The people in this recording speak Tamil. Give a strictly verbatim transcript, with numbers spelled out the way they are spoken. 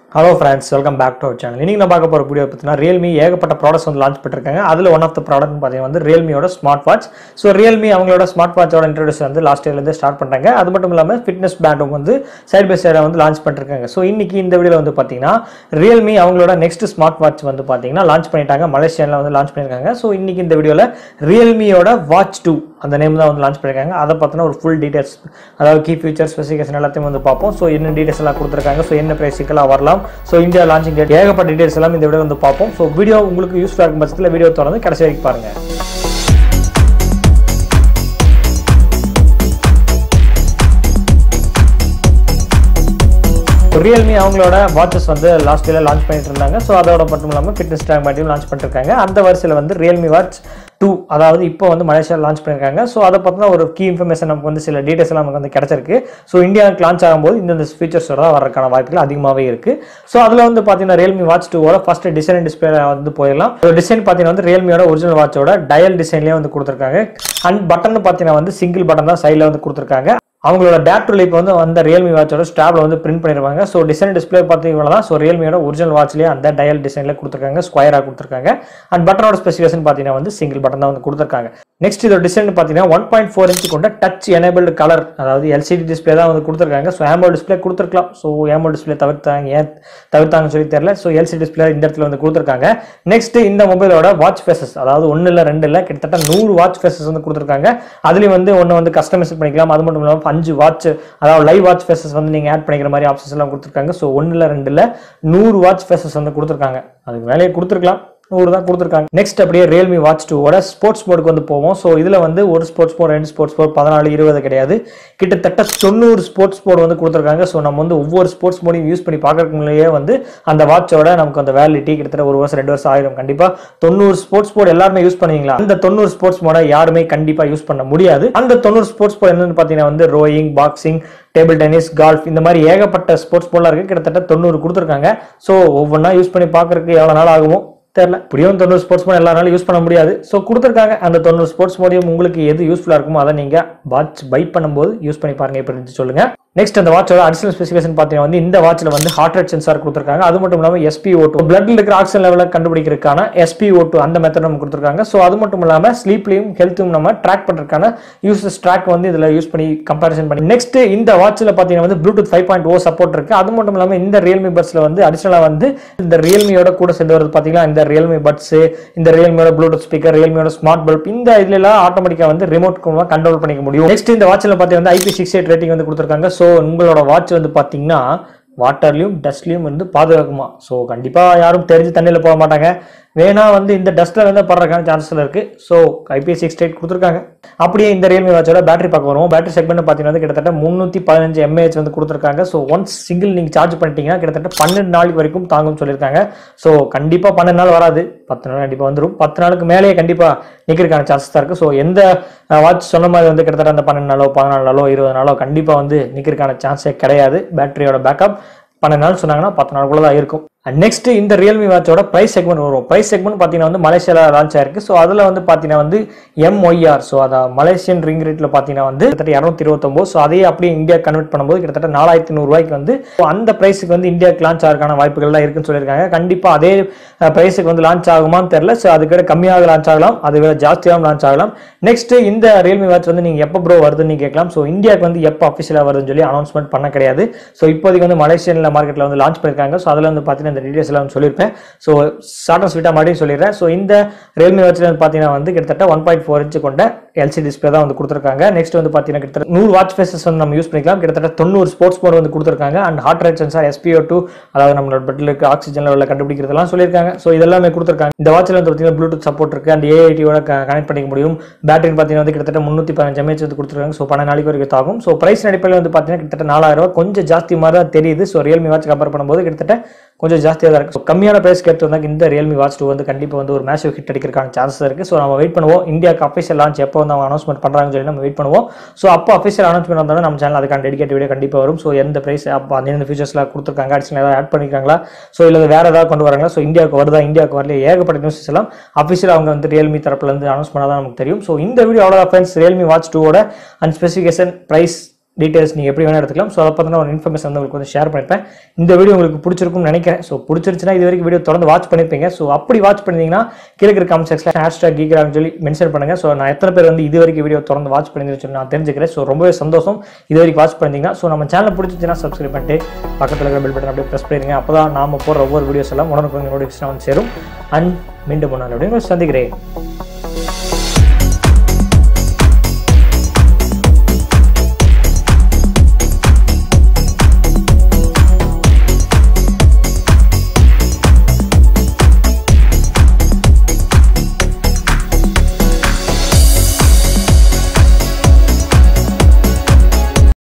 Hello friends, welcome back to our channel. இன்னைக்கு நான் பார்க்க போற வீடியோ பத்தினா Realme ஏகப்பட்ட ப்ராடக்ட்ஸ் வந்து லான்ச் பண்ணிருக்காங்க. அதுல ஒன் ஆஃப் தி ப்ராடக்ட் பாத்தீங்கன்னா வந்து Realme ஓட ஸ்மார்ட் வாட்ச். சோ Realme அவங்களோட ஸ்மார்ட் வாட்சோட இன்ட்ரோ듀ஸ் வந்து லாஸ்ட் இயர்ல இருந்து ஸ்டார்ட் பண்றாங்க. அது மட்டும் இல்லாம ஃபிட்னஸ் பேண்டும் வந்து சைடு பை சைடா வந்து லான்ச் பண்ணிருக்காங்க. சோ இன்னைக்கு இந்த வீடியோல வந்து பாத்தீங்கன்னா Realme அவங்களோட நெக்ஸ்ட் ஸ்மார்ட் வாட்ச் வந்து பாத்தீங்கன்னா லான்ச் பண்ணிட்டாங்க. மலேசியால வந்து லான்ச் பண்ணிருக்காங்க. சோ இன்னைக்கு இந்த வீடியோல Realme ஓட வாட்ச் டூ அந்த நேம் தான் வந்து லான்ச் பண்ணிருக்காங்க. அத பத்தின ஒரு ஃபுல் டீடைல்ஸ் அதாவது கீ ஃபீச்சர்ஸ் ஸ்பெசிஃபிகேஷன் எல்லாத்தையும் வந்து பார்ப்போம். சோ என்ன டீடைல்ஸ் எல்லாம் கொடுத்திருக்காங்க, சோ என்ன பிரைஸ்க்குலாம் வரலாம், சோ இந்தியா லான்ச்சிங் டேட் ஏகப்பட்ட டீடைல்ஸ் எல்லாம் இந்த வீடியோ வந்து பார்ப்போம். சோ வீடியோ உங்களுக்கு யூஸ்ஃபுல்லா இருக்கும் பட்சத்துல வீடியோ தொடர்ந்து கடைசி வரைக்கும் பாருங்க. Realme அவங்களோட வாட்சஸ் வந்து லாஸ்ட் இயர்ல லான்ச் பண்ணிட்டு இருந்தாங்க. சோ அதோட மட்டும் இல்லாம ஃபிட்னஸ் ட்ராக் மட்டும் லான்ச் பண்ணிருக்காங்க. அந்த வரிசையில வந்து Realme வாட்ச் டூ அதாவது இப்போ வந்து மலேசியால லான்ச் பண்ணிருக்காங்க. சோ அத பத்தின ஒரு கீ இன்ஃபர்மேஷன் நமக்கு வந்து சில டீடைல்ஸ் எல்லாம் நமக்கு வந்து கிடைச்சிருக்கு. சோ இந்தியாவுக்கு லான்ச் ஆகும்போது இந்த ஃபீச்சர்ஸோட வரதுக்கான வாய்ப்புகள் அதிகமாவே இருக்கு. சோ அதுல வந்து பாத்தீங்கன்னா Realme வாட்ச் டூ ஓட ஃபர்ஸ்ட் டிசைன் டிஸ்ப்ளே வந்து போயிடலாம். டிசைன் பாத்தீங்கன்னா வந்து Realme ஓட ஒரிஜினல் வாட்சோட டயல் டிசைன்லயே வந்து கொடுத்திருக்காங்க. அண்ட் பட்டன் பாத்தீங்கன்னா வந்து சிங்கிள் பட்டன் தான் சைடுல வந்து கொடுத்திருக்காங்க. அவங்களோட டேரக்ட் லைப் வந்து அந்த Realme வாட்சோட ஸ்ட்ராப்ல வந்து பிரிண்ட் பண்ணிருப்பாங்க. சோ டிசைன் டிஸ்ப்ளே பாத்தீங்கன்னா தான் சோ Realme ஓட ஒரிஜினல் வாட்ச்லயே அந்த டயல் டிசைன்ல கொடுத்திருக்காங்க, ஸ்கொயரா கொடுத்திருக்காங்க. அண்ட் பட்டனோட ஸ்பெசிஃபிகேஷன் பாத்தீங்கன்னா வந்து சிங்கிள் பட்டன் தான் வந்து கொடுத்திருக்காங்க. நெக்ஸ்ட் இதோட டிசைன் பாத்தீங்கன்னா ஒன் பாயிண்ட் ஃபோர் இன்ச் கொண்ட டச் எனேபிள்ட் கலர் அதாவது எல்சிடி டிஸ்ப்ளே தான் வந்து கொடுத்திருக்காங்க. சோ AMOLED டிஸ்ப்ளே கொடுத்திருக்கலாம். சோ AMOLED டிஸ்ப்ளே தவிர்த்தாங்க ஏன் தவிர்த்தாங்கன்னு சொல்லி தெரியல. சோ எல்சிடி டிஸ்ப்ளே இந்த இடத்துல வந்து கொடுத்திருக்காங்க. நெக்ஸ்ட் இந்த மொபைலோட வாட்ச் ஃபேசஸ் அதாவது ஒன்னு இல்ல ரெண்டு இல்ல கிட்டத்தட்ட நூறு வாட்ச் ஃபேசஸ் வந்து கொடுத்திருக்காங்க. அதுலயும் வந்து ஒன்னு வந்து கஸ்டமைஸ் பண்ணிக்கலாம். அது மட்டும் இல்லாம அஞ்சு வாட்ச் அதாவது லைவ் வாட்ச் ஃபேசஸ் வந்து நீங்க ஆட் பண்ணிக்கிற மாதிரி ஆப்ஷன்ஸ் எல்லாம் கொடுத்திருக்காங்க. சோ ஒன்னு இல்ல ரெண்டு இல்ல நூறு வாட்ச் ஃபேசஸ் வந்து கொடுத்திருக்காங்க. அதுக்கு மேலே கொடுத்திருக்கலாம், நூறு தான் கொடுத்திருக்காங்க. நெக்ஸ்ட் அப்படியே Realme வாட்ச் டூ ஓட ஸ்போர்ட்ஸ் மோடுக்கு வந்து போவோம். சோ இதுல வந்து ஒரு ஸ்போர்ட்ஸ் மோட், ரெண்டு ஸ்போர்ட்ஸ் மோட், பதினாலு இருபது கிடையாது, கிட்டத்தட்ட தொண்ணூறு ஸ்போர்ட்ஸ் மோட் வந்து கொடுத்திருக்காங்க. சோ நம்ம வந்து ஒவ்வொரு ஸ்போர்ட்ஸ் மோடையும் யூஸ் பண்ணி பார்க்கறதுக்கு முன்னாடியே வந்து அந்த வாட்சோட நமக்கு அந்த வேலிடிட்டி கிட்டத்தட்ட ஒரு வருஷம் ரெண்டு வருஷம் ஆயிரும். கண்டிப்பா தொண்ணூறு ஸ்போர்ட்ஸ் மோட் எல்லாருமே யூஸ் பண்ணுவீங்களா? அந்த தொண்ணூறு ஸ்போர்ட்ஸ் மோட யாருமே கண்டிப்பா யூஸ் பண்ண முடியாது. அந்த தொண்ணூறு ஸ்போர்ட்ஸ் மோட் என்னன்னு பாத்தீங்கன்னா வந்து rowing, boxing, table tennis, golf இந்த மாதிரி ஏகப்பட்ட ஸ்போர்ட்ஸ் மோட்லாம் இருக்கு. கிட்டத்தட்ட தொண்ணூறு கொடுத்திருக்காங்க. சோ ஒவ்வொன்றா யூஸ் பண்ணி பார்க்கறதுக்கு எவ்வளவு நாள் ஆகுமோ தெரியல. இப்படியும் தொண்ணூறு ஸ்போர்ட்ஸ் மோட் எல்லாராலும் யூஸ் பண்ண முடியாது. சோ கொடுத்திருக்காங்க. அந்த தொண்ணூறு ஸ்போர்ட்ஸ் மோடியும் உங்களுக்கு எது யூஸ்ஃபுல்லா இருக்குமோ அதை நீங்க வாட்ச் பை பண்ணும்போது யூஸ் பண்ணி பாருங்க. எப்படி சொல்லுங்க. நெக்ஸ்ட் அந்த வாட்சோட அடிஷனல் ஸ்பெசிஃபிகேஷன் பாத்தீங்கன்னா வந்து இந்த வாட்ச்ல வந்து ஹார்ட் ரேட் சென்சார் கொடுத்திருக்காங்க. அது மட்டும் இல்லாம எஸ் பி ஓ டூ பிளட்ல இருக்கிற ஆக்சிஜன் லெவலை கண்டுபிடிக்கிறதுக்கான எஸ் பி ஓ டூ அந்த மெத்தட் நம்ம கொடுத்திருக்காங்க. சோ அது மட்டும் இல்லாம ஸ்லீப்லயும் ஹெல்த்தும் நம்ம ட்ராக் பண்றதுக்கான யூசர்ஸ் ட்ராக் வந்து இதுல யூஸ் பண்ணி கம்பேரிசன் பண்ணி. நெக்ஸ்ட் இந்த வாட்ச்ல பாத்தீங்கன்னா வந்து Bluetooth five point O support இருக்கு. அது மட்டும் இல்லாம இந்த Realme பட்ஸ்ல வந்து அடிஷனலா வந்து இந்த Realmeயோட கூட சேர்ந்து வருது பாத்தீங்கன்னா இந்த Realme பட்ஸ், இந்த Realmeயோட ப்ளூடூத் ஸ்பீக்கர், Realmeயோட ஸ்மார்ட் பல்ப், இந்த இதுல எல்லாம் ஆட்டோமேட்டிக்கா வந்து ரிமோட் கண்ட்ரோல் பண்ணிக்க முடியும். நெக்ஸ்ட் இந்த வாட்ச்ல பாத்தீங்கன்னா I P sixty eight rating வந்து கொடுத்திருக்காங்க. சோ உங்களோட வாட்ச் வந்து பாத்தீங்கன்னா வாட்டர்லயும் டஸ்ட்லயும் வந்து பாதுகாக்குமா. சோ கண்டிப்பா யாரும் தெரிஞ்சு தண்ணியில போக மாட்டாங்க. வேணா வந்து இந்த டஸ்ட்ல வந்து படுறதுக்கான சான்சஸ் இருக்கு. So I P sixty eight கொடுத்திருக்காங்க. அப்படியே இந்த Realme வாட்சோட பேட்டரி பார்க்க வருவோம். பேட்டரி செக்மெண்ட் பாத்தீங்கன்னா கிட்டத்தட்ட முன்னூத்தி பதினஞ்சு எம்ஏஹெச் வந்து கொடுத்திருக்காங்க. சோ ஒன்ஸ் சிங்கிள் நீங்க சார்ஜ் பண்ணிட்டீங்கன்னா கிட்டத்தட்ட பன்னெண்டு நாளைக்கு வரைக்கும் தாங்கும்னு சொல்லியிருக்காங்க. சோ கண்டிப்பா பன்னெண்டு நாள் வராது, பத்து நாள் கண்டிப்பா வந்துடும். பத்து நாளுக்கு மேலேயே கண்டிப்பா நிக்கிறதுக்கான சான்சஸ் தான் இருக்கு. சோ எந்த வாட்ச் சொன்ன மாதிரி வந்து கிட்டத்தட்ட அந்த பன்னெண்டு நாளோ பதினாலு நாளோ இருபது நாளோ கண்டிப்பா வந்து நிக்கிறதுக்கான சான்ஸே கிடையாது. பேட்டரியோட பேக்கப் பன்னெண்டு நாள் சொன்னாங்கன்னா பத்து நாளுக்குள்ள தான் இருக்கும். நெக்ஸ்ட் இந்த Realme வாட்சோட பிரைஸ் செக்மெண்ட் வரும். பிரைஸ் செக்மெண்ட் பாத்தீங்கன்னா வந்து மலேசியால லான்ச் ஆயிருக்கு. சோ அதுல வந்து பாத்தீங்கன்னா வந்து எம் ஒய் ஆர் சோ அத மலேசியன் ரிங் ரேட்ல பாத்தீங்கன்னா வந்து கிட்டத்தட்ட இருநூத்தி இருபத்தி ஒன்பது. சோ அதையே அப்படியே இந்தியா கன்வெர்ட் பண்ணும்போது கிட்டத்தட்ட நாலாயிரத்தி நூறு ரூபாய்க்கு வந்து அந்த பிரைஸுக்கு வந்து இந்தியாவுக்கு லான்ச் ஆகிறதுக்கான வாய்ப்புகள் எல்லாம் இருக்குன்னு சொல்லியிருக்காங்க. கண்டிப்பா அதே பிரைஸுக்கு வந்து லான்ச் ஆகுமான்னு தெரியல. சோ அதுக்கு விட கம்மியாக லான்ச் ஆகலாம், அது விட ஜாஸ்தியாகவும் லான்ச் ஆகலாம். நெக்ஸ்ட் இந்த Realme வாட்ச் வந்து நீங்க எப்ப ப்ரோ வருதுன்னு கேட்கலாம். சோ இந்தியாவுக்கு வந்து எப்ப அபிஷியலா வருதுன்னு சொல்லி அனௌன்ஸ்மெண்ட் பண்ண கிடையாது. சோ இப்போதைக்கு வந்து மலேசியன்ல மார்க்கெட்ல வந்து லான்ச் பண்ணிருக்காங்க. சோ அதுல வந்து பாத்தீங்கன்னா இந்த டீடைல்ஸ் எல்லாம் சொல்லி சோ ஷார்ட் அண்ட் ஸ்வீட்டா மாதிரி சொல்லிடுறேன். சோ இந்த Realme வாட்ச்ல பாத்தீங்கன்னா வந்து கிட்டத்தட்ட ஒன் பாயிண்ட் ஃபோர் இன்ச் கொண்ட எல்சிடி டிஸ்ப்ளே தான் வந்து கொடுத்திருக்காங்க. நெக்ஸ்ட் வந்து பாத்தீங்கன்னா கிட்டத்தட்ட நூறு வாட்ச் ஃபேசஸ் வந்து நம்ம யூஸ் பண்ணிக்கலாம். கிட்டத்தட்ட தொண்ணூறு ஸ்போர்ட்ஸ் மோட் வந்து கொடுத்திருக்காங்க. And heart rate sensor S P O two அதாவது நம்மளோட பெட்ல இருக்க ஆக்சிஜன் லெவலை கண்டுபிடிக்கிறதெல்லாம் சொல்லியிருக்காங்க. சோ இதெல்லாமே கொடுத்திருக்காங்க. இந்த வாட்ச்ல வந்து பாத்தீங்கன்னா ப்ளூடூத் சப்போர்ட் இருக்கு. அண்ட் ஏஐடியோட கனெக்ட் பண்ணிக்க முடியும். பேட்டரி பாத்தீங்கன்னா வந்து கிட்டத்தட்ட முன்னூத்தி பதினஞ்சு எம்ஏஹெச் வந்து கொடுத்திருக்காங்க. சோ பன்னெண்டு நாளைக்கு வரைக்கும் தாகும். சோ பிரைஸ் அடிப்படையில் வந்து பாத்தீங்கன்னா கிட்டத்தட்ட நாலாயிரம் ரூபாய் கொஞ்சம் ஜாஸ்தி மாதிரி தான் தெரியுது. சோ Realme வாட்ச் கம்பேர் பண்ணும்போது கிட்டத்தட்ட கொஞ்சம் ஜாஸ்தியா தான் இருக்கு. கம்மியான பிரைஸ் கேட்டு இந்த Realme வாட்ச் டூ வந்து கண்டிப்பா வந்து ஒரு மேசிவ் ஹிட் அடிக்கிறதுக்கான சான்சஸ் இருக்கு. சோ நம்ம வெயிட் பண்ணுவோம். இந்தியாக்கு அபிஷியல் லான்ச் எப்போ வந்து அவங்க அனௌன்ஸ்மெண்ட் பண்றாங்கன்னு சொல்லி நம்ம வெயிட் பண்ணுவோம். சோ அப்போ அபிஷியல் அனௌன்ஸ்மெண்ட் வந்தாலும் நம்ம சேனல் அதுக்கான டெடிகேட் வீடியோ கண்டிப்பா வரும். சோ எந்த பிரைஸ் அப்போ அந்த ஃபீச்சர்ஸ்லாம் கொடுத்திருக்காங்க, அடிஷனல் ஏதாவது ஆட் பண்ணிருக்காங்களா, சோ இல்ல வேற ஏதாவது கொண்டு வராங்களா, சோ இந்தியாவுக்கு வருதா இந்தியாவுக்கு வரல ஏகப்பட்ட நியூஸ் எல்லாம் அபிஷியல் அவங்க வந்து Realme தரப்புல இருந்து அனௌன்ஸ் பண்ணாதான் நமக்கு தெரியும். சோ இந்த வீடியோ அவ்வளவுதான் ஃப்ரெண்ட்ஸ். Realme வாட்ச் டூ ஓட அண்ட் ஸ்பெசிஃபிகேஷன், பிரைஸ், டீடைல்ஸ் நீங்கள் எப்படி வேணால் எடுத்துக்கலாம். ஸோ அதை பார்த்தீங்கன்னா ஒரு இன்ஃபர்மேஷன் வந்து உங்களுக்கு வந்து ஷேர் பண்ணிப்பேன். இந்த வீடியோ உங்களுக்கு பிடிச்சிருக்கும்னு நினைக்கிறேன். ஸோ பிடிச்சிருச்சுன்னா இது வரைக்கும் வீடியோ தொடர்ந்து வாட்ச் பண்ணிப்பீங்க. ஸோ அப்படி வாட்ச் பண்ணிங்கன்னா கீழே இருக்கிற கமெண்ட் செக்ஷனில் ஹேஷ்டாக் கீக்ரான்னு சொல்லி மென்ஷன் பண்ணுங்கள். ஸோ நான் எத்தனை பேர் வந்து இது வரைக்கும் வீடியோ தொடர்ந்து வாட்ச் பண்ணி சொல்லி நான் தெரிஞ்சுக்கிறேன். ஸோ ரொம்பவே சந்தோஷம் இது வரைக்கும் வாட்ச் பண்ணிங்கன்னா. ஸோ நம்ம சேனல் பிடிச்சிச்சுன்னா சப்ஸ்கிரைப் பண்ணிட்டு பக்கத்தில் இருக்கிற பெல் பட்டன் அப்படியே ப்ரெஸ் பண்ணிடுங்க. அப்போ தான் நாம போடுற ஒவ்வொரு வீடியோஸ் எல்லாம் உடனுக்குடன் நோட்டிஃபிகேஷன் வந்து சேரும். அண்ட் மீண்டும் முன்னாள் அப்படின்னு சந்திக்கிறேன்.